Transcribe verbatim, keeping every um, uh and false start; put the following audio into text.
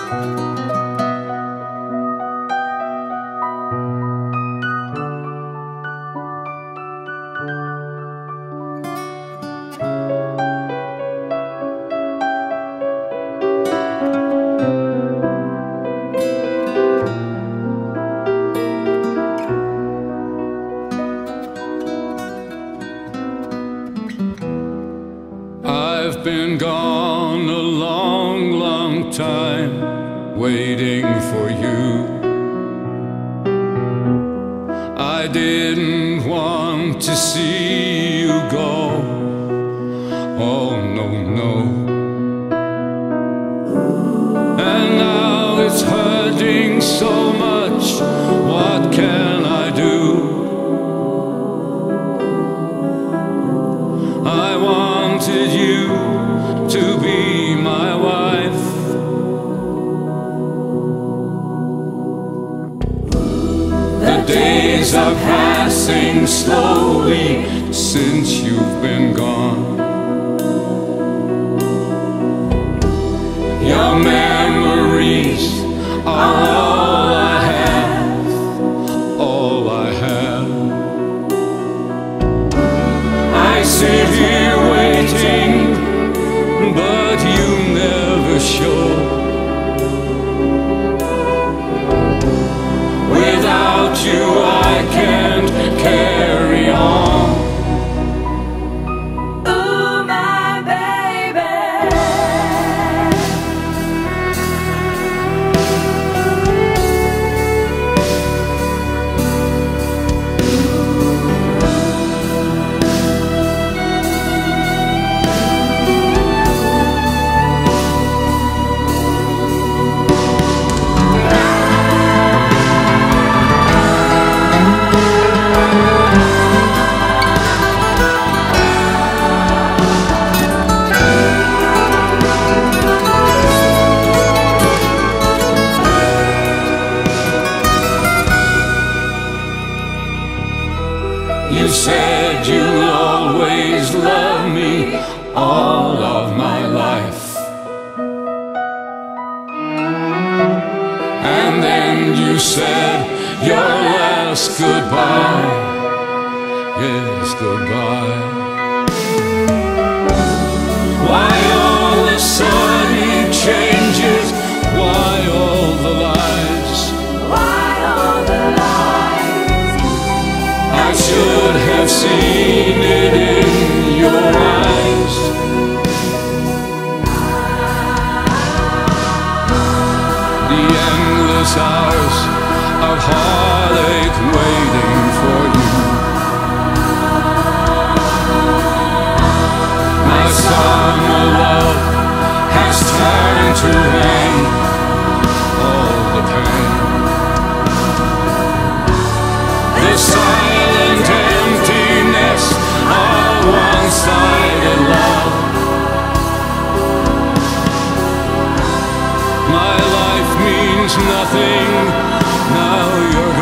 I've been gone a long, long time, waiting for you. I didn't want to see you go. Oh no, no. And now it's hurting so much. What can I do? I wanted you to be my wife. The days are passing slowly since you've been gone. Your memories are all I have, all I have. I sit here waiting, but you never show. Without you I can't carry on. Ooh, my baby. You said you'll always love me all of my life. And then you said your last goodbye. Yes, goodbye. Why all the sudden changes? Why all the lies? Why all the lies? I should have seen it in your eyes. The endless hours of heartache waiting for you. My summer love has turned to rain. All the pain, the silent emptiness of one-sided love. My life means nothing, now you're